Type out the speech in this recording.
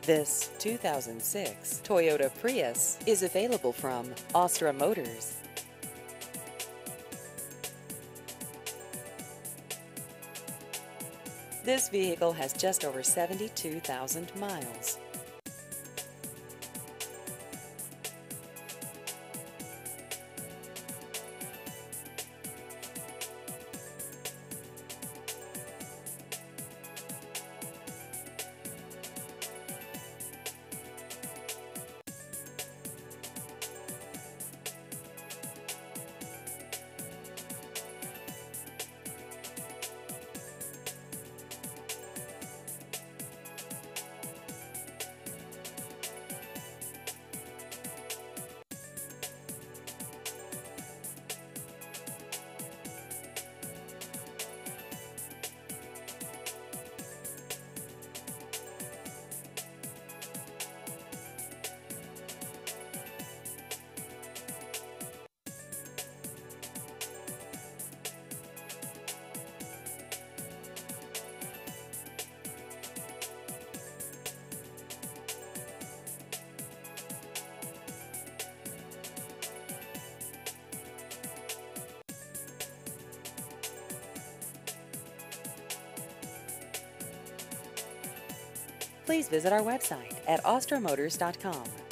This 2006 Toyota Prius is available from Astra Motors. This vehicle has just over 72,000 miles. Please visit our website at astramotors.com.